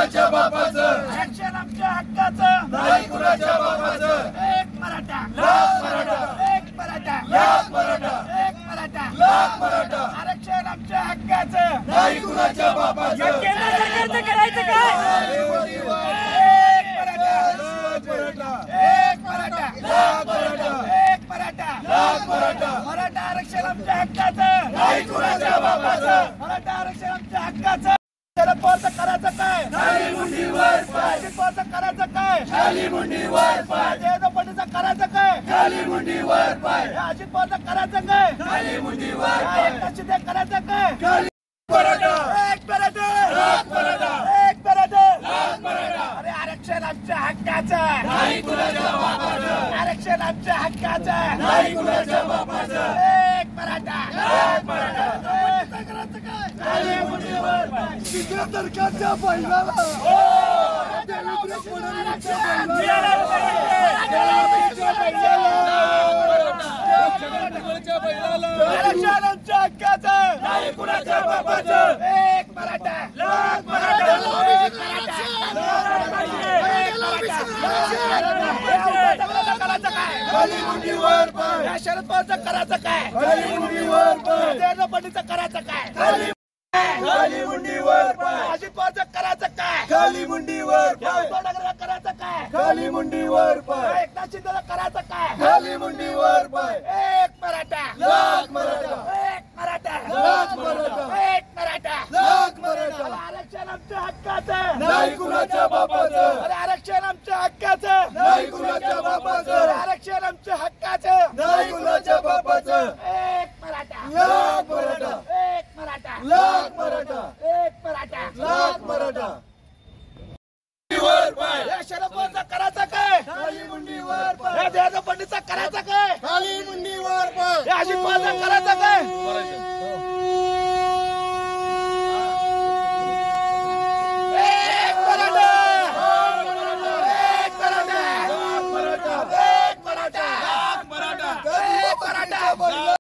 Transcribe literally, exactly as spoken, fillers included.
कुणाच्या बापाचं, आरक्षण आमच्या हक्काचं, नाही कुणाच्या बापाचं. एक मराठा, लाख मराठा, एक मराठा, लाख मराठा, एक मराठा, लाख मराठा, आरक्षण आमच्या हक्काचं, नाही कुणाच्या बापाचं. केंद्र सरकारचं करायचं काय? एक मराठा, लाख मराठा, एक मराठा, लाख मराठा, एक मराठा, लाख मराठा, मराठा आरक्षण आमच्या हक्काचं, नाही कुणाच्या बापाचं. मराठा आरक्षण आमच्या हक्काचं. शरद पवारचं करायचं काय? खाली मुंडीवर पाय, अजित पवारचं करायचं काय? खाली मुंडीवर पाय, देवेंद्र फडणवीसचं करायचं काय? खाली मुंडीवर पाय, अजित पवारचं करायचं काय? खाली मुंडीवर पाय, एकनाथ शिंदे करायचं काय? खाली मराठा, एक मराठा, लाख मराठा, एक मराठा, लाख मराठा, अरे आरक्षण आमच्या हक्काचं, नाही कुणाच्या बापाचं. आरक्षण आमच्या हक्काचं, नाही कुणाच्या बापाचं. एक मराठा, एक मराठा, एक करायचं काय? खाली मुंडीवर पाय. केंद्र सरकारच्या बैलाला देवेंद्र फडणवीसच्या बैलाला आरक्षण आमच्या हक्काचं, नाही कुणाच्या बापाचं. एक मराठा, लाख मराठा, एक मराठा, एक मराठा, करायचं काय? खाली मुंडीवर पाय, या शरद पवारचं करायचं काय? खाली मुंडीवर पाय, देवेंद्र फडणवीसचं करायचं काय? खाली खाली मुंडीवर पाय, अजित पवारचं करायचं काय? खाली मुंडीवर पाय, उद्धव ठाकरेला करायचं काय? खाली मुंडीवर पाय, एकनाथ शिंदेला करायचं काय? खाली मुंडीवर पाय, एक मराठा, लाख मराठा, एक मराठा, लाख मराठा, एक मराठा, लाख मराठा, आरक्षण आमच्या हक्काचं, नाही कुणाच्या बापाचं. अरे आरक्षण आमच्या हक्काचं, नाही कुणाच्या बापाचं. आरक्षण आमच्या हक्काचं, नाही कुणाच्या बापाचं. एक मराठा, लाख मराठा, एक मराठा, लाख मराठा, एक मराठा, लाख मराठा, मुंडीवर पाय, या शरद पवारचं करायचं काय? खाली मुंडीवर पाय, या देवेंद्र फडणवीसचं करायचं काय? खाली मुंडीवर पाय, या अजित पवारचं करायचं काय?